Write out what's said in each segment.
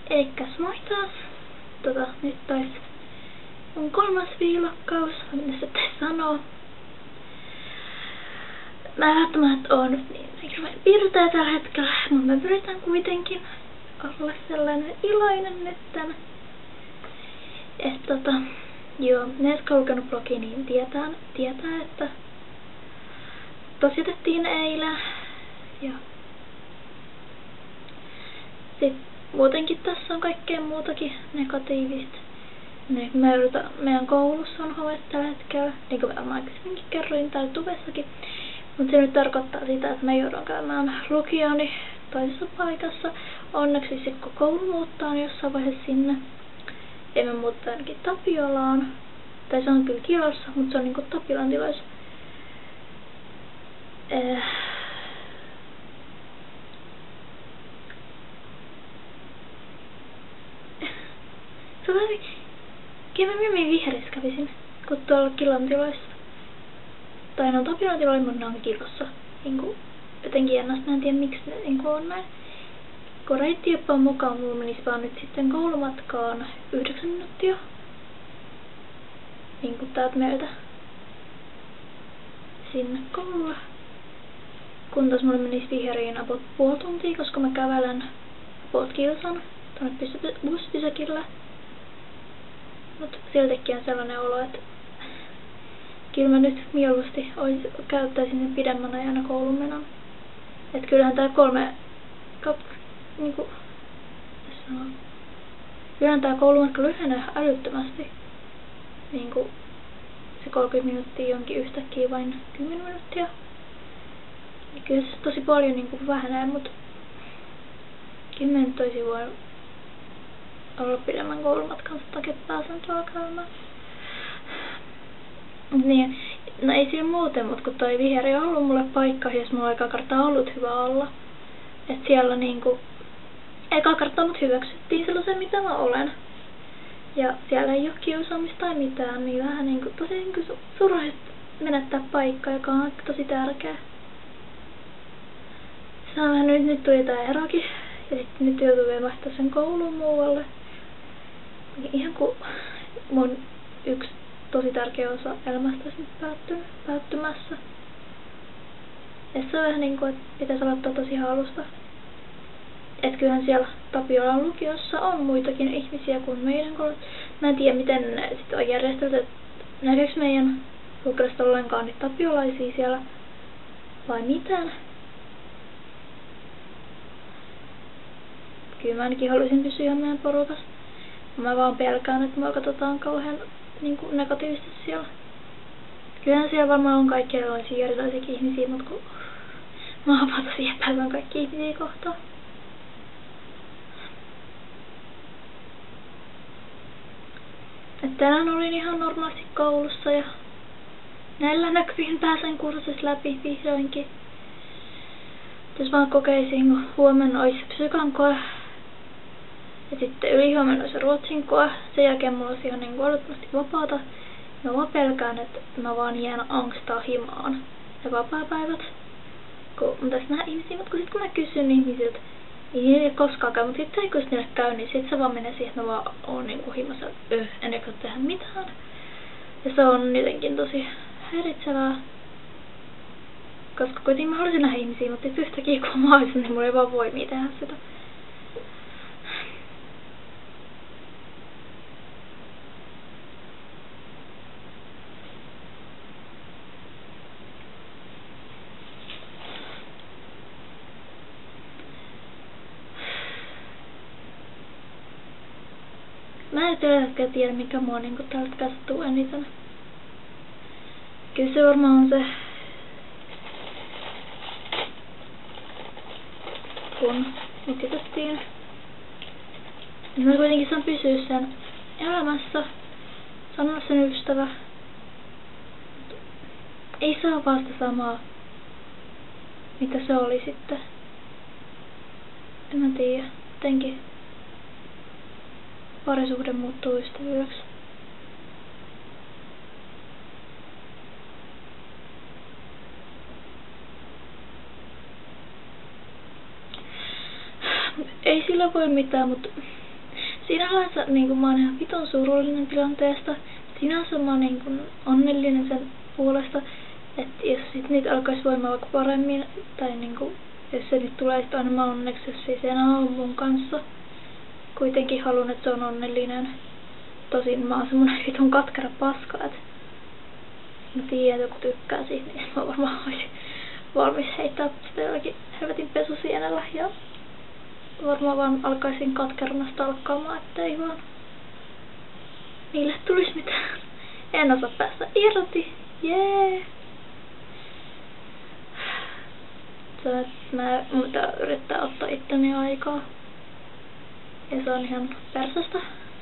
Eikäs moi taas. Nyt taas on 3. viilokkaus, mitä se pitäisi sanoa. Mä välttämättä oon nyt niin pirteä tällä hetkellä, mutta mä pyritän kuitenkin olla sellainen iloinen nyt tänä. Joo, ne jotka on lukenut blogia, niin tietää, että tositettiin eilen. Ja sitten muutenkin tässä on kaikkea muutakin negatiivista. Meidän koulussa on hovet tällä hetkellä, niin kuin mä aikaisemminkin kerroin täällä tubessakin. Mutta se nyt tarkoittaa sitä, että mä joudun käymään lukioni toisessa paikassa. Onneksi sitten kun koulu muuttaa, niin jossain vaiheessa sinne. Emme muuttaa ainakin Tapiolaan. Tai se on kyllä Kilossa, mutta se on niinku Tapiolan tiloissa. Se on vähän... Kyllä mä mieluummin vihreissä kävisin, kun tuolla Kilon tiloissa. Tai no Tapiolan tiloilla, mutta ne on Kilossa. Niinku, jotenkin ennästä, mä en tiedä miksi ne niinku on näin. Kun reittioppaan mukaan mulla menisi vaan nyt sitten koulumatkaan 9 minuuttia. Niinku täältä meiltä sinne koululle. Kun taas mulle menisi viheriin about puoli tuntia, koska mä kävelen about kilsan tuonne bussipysäkille. Mut siltikin on sellainen olo, että kyllä mä nyt mieluusti käyttäisin sen pidemmän ajan koulun menon. Et kyllähän tää kyllähän tää koulumatka lyhenee älyttömästi. Niinku se 30 minuuttia onkin yhtäkkiä vain 10 minuuttia. Ja kyllä se tosi paljon niinku vähenee, mut 10 toisi voi olla pidemmän koulumatkan takia pääsen tuolla käymään. Niin, no ei siinä muuten, mut kun toi viheri on ollut mulle paikka, jos mulla on eka kertaa ollut hyvä olla. Et siellä niinku eka kertaa mut hyväksyttiin sellaisen mitä mä olen. Ja siellä ei oo kiusaamista tai mitään, niin vähän niinku tosi niinku surullista menettää paikka, joka on tosi tärkeä. Nyt tuli tää erokin, ja sitten nyt joutuu vielä vaihtaa sen koulun muualle. Ihan kun mun yksi tosi tärkeä osa elämästä olisi nyt päättymässä. Ja se on vähän niinku, että pitäisi aloittaa tosi halusta. Et kyllähän siellä Tapiolan lukiossa on muitakin ihmisiä kuin meidän koulussa. Mä en tiedä miten ne sit on järjestelty, että näkeekö meidän lukiosta ollenkaan niitä tapiolaisia siellä vai mitään. Kyllä mä ainakin haluaisin pysyä meidän porukassa. Mä vaan pelkään, että mua katsotaan kauhean niinku negatiivisesti siellä. Kyllähän siellä varmaan on kaikkia erilaisia ihmisiä, mutta kun mä oon vaan tosi epäilevän kaikkia ihmisiä kohtaan. Et tänään olin ihan normaalisti koulussa ja näillä näkymin pääsen kurssissa läpi vihdoinkin. Jos vaan kokeisin, kun huomenna olisi psykan koe ja sitten ylihuomenna olisi ruotsin koe. Sen jälkeen mulla olisi ihan niin älyttömästi vapaata. Ja mä pelkään, että mä vaan jään angstaa himaan ja vapaapäivät. Kun mä tässä näen ihmisiä, mutta kun mä kysyn ihmisiltä, niin ei koskaan käy, mutta sitten kun niille käy, niin sitten se vaan menee siihen, että mä vaan oon niinku himassa, en eikä tehdä mitään. Ja se on jotenkin tosi häiritsevää. Koska kuitenkin mä haluaisin nähdä ihmisiä, mutta sitten yhtäkkiä kun mä olisin, niin mulla ei vaan voimia tehdä sitä. Mä en tällä hetkellä tiedä, mikä mua niinku tällä hetkellä sattuu eniten. Kyllä se varmaan on se, kun nukitettiin. Niin mä kuitenkin saan pysyä sen elämässä, saan olla sen ystävä. Ei saa vaan sitä samaa, mitä se oli sitten. En mä tiedä, jotenkin parisuhde muuttuu ystävyydeksi. Ei sillä voi mitään, mutta sinänsä niinku mä oon ihan vitun surullinen tilanteesta. Sinänsä mä oon niinku onnellinen sen puolesta, että jos sit niitä alkaisi voimaan vaikka paremmin, tai niinku, jos se nyt tulee sit aina mä onneksi, jos ei se enää ole mun kanssa. Kuitenkin haluan, että se on onnellinen. Tosin mä oon semmonen vitun katkera paska, että mä tiedän, että kun tykkää siitä, niin mä varmaan olisin valmis heittää sitä jollakin helvetin pesusienellä ja varmaan vaan alkaisin katkerana stalkkaamaan, ettei vaan niille tulisi mitään. En osaa päästä irti. Jee! Mun pitää yrittää ottaa itteni aikaa. Ja se on ihan persästä.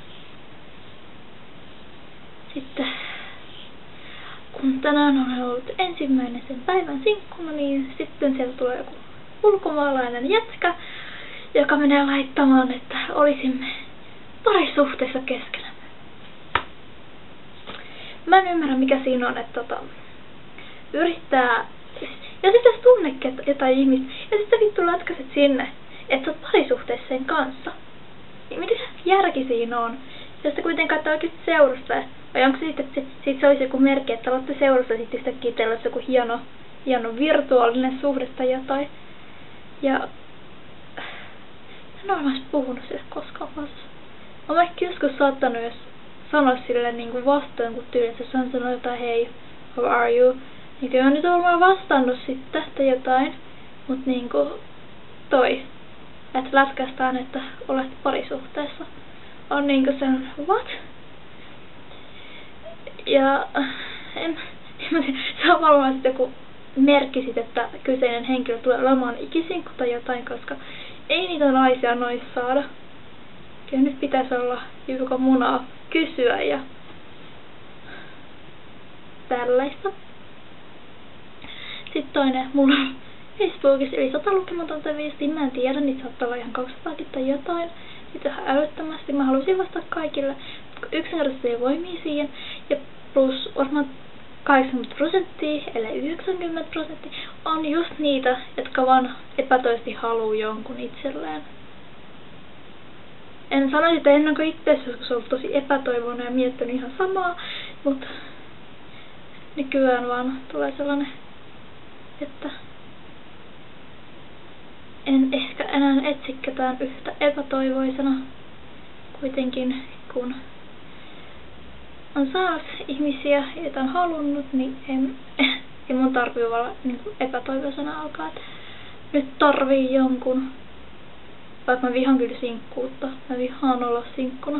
Sitten kun tänään on ollut ensimmäinen sen päivän sinkkuna, niin sitten sieltä tulee joku ulkomaalainen jätkä, joka menee laittamaan, että olisimme parisuhteessa keskenämme. Mä en ymmärrä mikä siinä on, että yrittää, ja sitten jos tunnekin jotain ihmistä, ja sitten vittu lätkäset sinne, että oot parisuhteessa sen kanssa. Niin mitä järki siinä on? Ja sitten kuitenkaan että oikeesti seurustaa. Vai onko siitä, että se olisi joku merkki, että olette seurassa ja sitten yhtäkkiä teillä olisi joku hieno virtuaalinen suhde tai jotain. Ja en ole varmasti puhunut sille koskaan vasta. Olen ehkä joskus saattanut, jos sanoa sille niin vastaan, kun tyyliin se sanoo jotain, hei, how are you? Niin kyllä nyt on varmaan vastannut sitten tai jotain. Mut niinku toi, että lätkästään, että olet parisuhteessa. On niinku sen, what? Ja se on varmaan sitten joku merkki sit, että kyseinen henkilö tulee olemaan ikisinkku tai jotain, koska ei niitä naisia noin saada. Kyllä nyt pitäisi olla joka munaa kysyä ja tällaista. Sitten toinen, mulla on Facebookissa yli 100 lukematonta viestiä, mä en tiedä, niitä saattaa olla ihan 200 tai jotain. Sitten ihan älyttömästi, mä halusin vastata kaikille, yksinkertaisesti ei voimia siihen. Ja plus varmaan 80%, ellei 90% on just niitä, jotka vaan epätoisesti haluaa jonkun itselleen. En sanoisi, että ennen kuin itse joskus ollut tosi epätoivoinen ja miettinyt ihan samaa, mutta nykyään vaan tulee sellainen, että en ehkä enää etsi ketään yhtä epätoivoisena. Kuitenkin kun on saanut ihmisiä, joita on halunnut, niin ei mun tarvii olla niin epätoivoisena alkaa. Nyt tarvii jonkun. Vaikka mä vihaan kyllä sinkkuutta. Mä vihaan olla sinkkuna.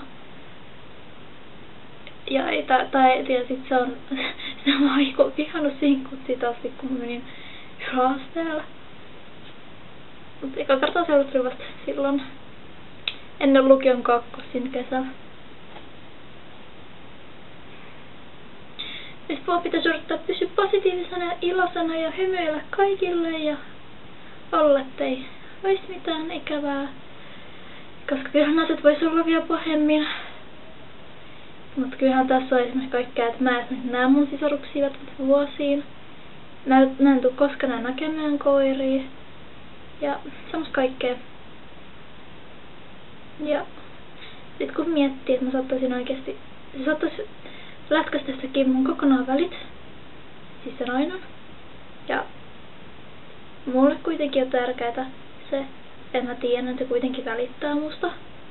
Ja ei sit se on mä oon vihannut sinkkuutta siitä asti, kun mä menin yläasteella. Mutta eka kertaa seurattiin vasta silloin ennen lukion kakkosin kesällä. Sitten vaan pitäisi yrittää pysyä positiivisena ja iloisena ja hymyillä kaikille ja olla, ettei olisi mitään ikävää. Koska kyllähän asiat voisi olla vielä pahemmin. Mutta kyllähän tässä on esimerkiksi kaikkea, että mä esimerkiksi näen mun sisaruksia vuosiin. Mä en tuu koskaan enää näkemään koiria. Ja semmoista kaikkea. Ja sit kun miettii, että mä saattaisin oikeesti, se saattaisi lätkästä tästäkin mun kokonaan välit. Siis sen aina. Ja mulle kuitenkin on tärkeää se, että mä tiedän, että se kuitenkin välittää musta.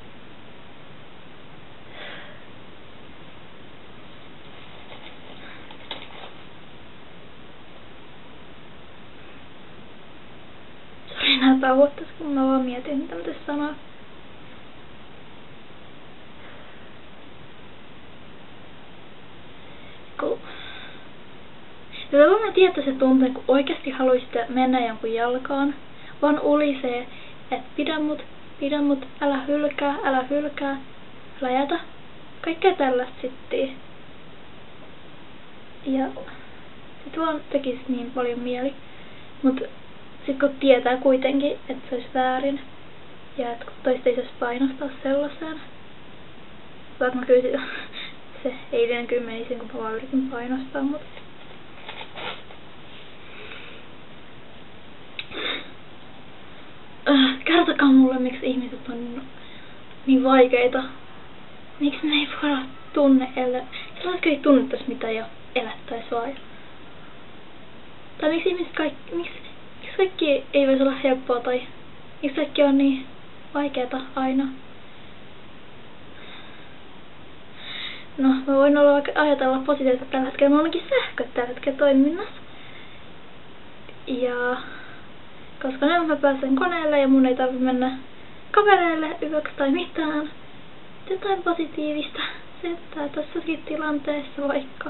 Sori nää tauottais, kun mä vaan mietin, mitä mä tässä sanoo. Kyllä mä tiedän se tuntuu, kun oikeasti haluaisitte mennä jonkun jalkaan, vaan ulisee, että pidä mut, älä hylkää, älä jätä. Kaikkea tällaista sittiin. Ja sit vaan tekis niin paljon mieli. Mut sit kun tietää kuitenkin, että se olisi väärin. Ja että kun toista ei saisi painostaa sellaiseen. Vaikka mä kyllä se eilinen kyllä menisin, kun mä vaan yritin painostaa, mutta kertokaa mulle, miksi ihmiset on niin vaikeita miksi me ei voida sellaiset ei tunnettaisi mitä jo elättäisi vaan. Tai miksi kaikki ei voisi olla helppoa tai miksi kaikki on niin vaikeata aina. No, mä voin ajatella positiivista tällä hetkellä. Mulla onkin sähköt tällä hetkellä toiminnassa. Ja koska nyt mä pääsen koneelle ja mun ei tarvitse mennä kavereille yöksi tai mitään. Jotain positiivista settää tässäkin tilanteessa vaikka.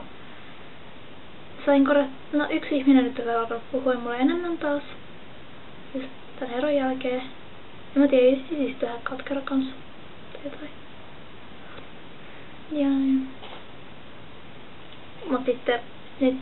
No yksi ihminen nyt on alkanut puhua mulle enemmän taas. Just tän eron jälkeen. En mä tiedä, ei siis tehdä katkera kanssa. Tai ja. Mut sitten nyt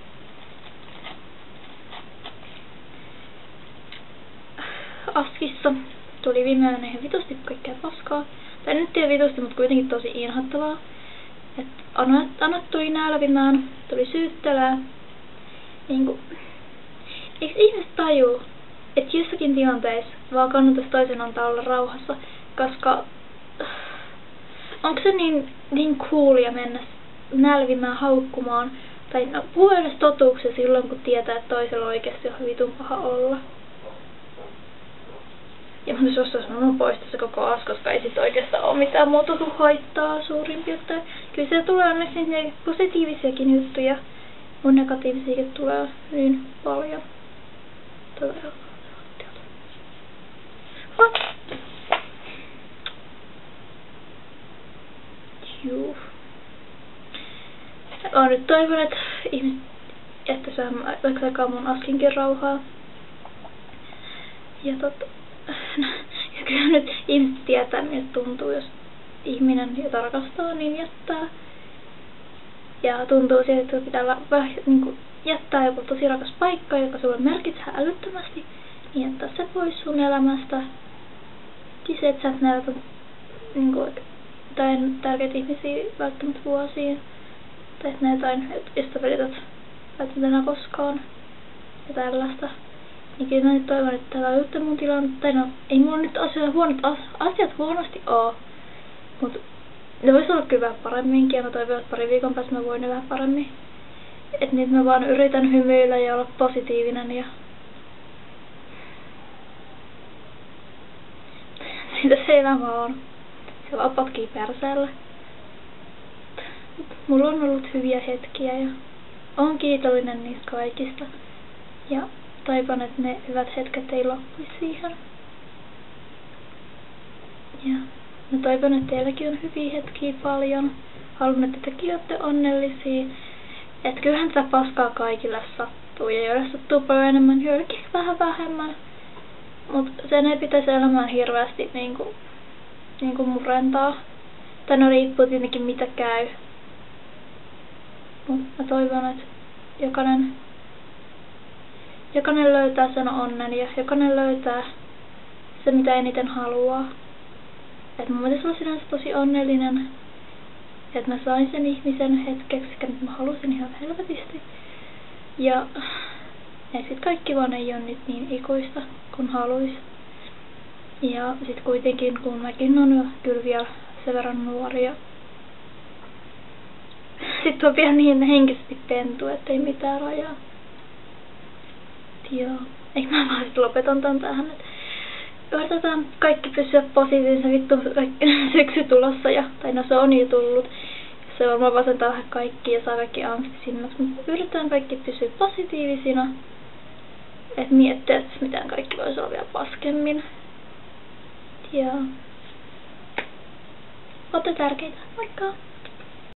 Askissa tuli viime yönä ihan vitusti kaikkea paskaa. Tai nyt ei vitusti, mutta kuitenkin tosi inhottavaa. Et Anat tuli nälvimään, tuli syyttelää. Niinku, eiks ihmiset tajuu, että jossakin tilanteessa vaan kannattaisi toisen antaa olla rauhassa, koska onko se niin coolia mennä nälvimään, haukkumaan, tai no, puhua edes totuuksia silloin, kun tietää, että toisella oikeasti on vitun paha olla. Ja mä jos mä poistaa se koko as, koska ei sit oikeastaan ole mitään muuta kuin haittaa suurin piirtein. Kyllä se tulee onneksi niitä positiivisiakin juttuja, mun negatiivisiakin tulee niin paljon. Juu. Mä nyt toivon, että ihmiset jättäisi vaikka aikaa mun askinkin rauhaa. Ja ja kyllä nyt ihmiset tietää, miltä tuntuu, jos ihminen, jota rakastaa, niin jättää. Ja tuntuu siltä, että pitää niin jättää joku tosi rakas paikka, joka sulle merkitsee älyttömästi, niin jättää se pois sun elämästä. Siis et sä näytä niin tärkeitä ihmisiä välttämättä vuosiin. Tai et näe jotain ystävälliset välttämättä enää koskaan. Ja tällaista. Niin kyllä mä nyt toivon, että täällä on just mun tilanne. Tai no, ei mulla nyt asiat huonosti oo. Mut ne vois olla kyllä vähän paremminkin ja mä toivon, että pari viikon päästä mä voin ne vähän paremmin. Et nyt mä vaan yritän hymyillä ja olla positiivinen ja siitä se elämä on. Se vaan potkii perseellä. Mulla on ollut hyviä hetkiä ja oon kiitollinen niistä kaikista. Ja toivon, että ne hyvät hetket ei loppuisi siihen. Ja mä toivon, että teilläkin on hyviä hetkiä paljon. Haluan, että tekin olette onnellisia. Että kyllähän tätä paskaa kaikille sattuu. Ja joille sattuu paljon enemmän, joillekin vähän vähemmän. Mut sen ei pitäisi elämään hirveästi niinku murentaa. Tai no riippuu tietenkin mitä käy. Mut mä toivon, että jokainen löytää sen onnen ja jokainen löytää se mitä eniten haluaa. Et mä voisin olla sinänsä tosi onnellinen, että mä sain sen ihmisen hetkeksi, että mä halusin ihan helvetisti. Ja sit kaikki vaan ei ole nyt niin ikuista kun haluis. Ja sit kuitenkin kun mäkin on jo kyllä vielä sen verran nuoria. Sit on vielä niin henkisesti pentu, ettei mitään rajaa. Joo. Eikö mä vaan sit lopetan tän tähän, että yritetään kaikki pysyä positiivisena, vittu syksy tulossa ja, tai no se on jo tullut. Se on varmaan vasentaa vähän kaikki ja saa kaikki angstisimmaksi, mutta yritetään kaikki pysyä positiivisina. Et miettiä, että mitään kaikki voisi olla vielä paskemmin. Ja ootte tärkeitä. Moikka!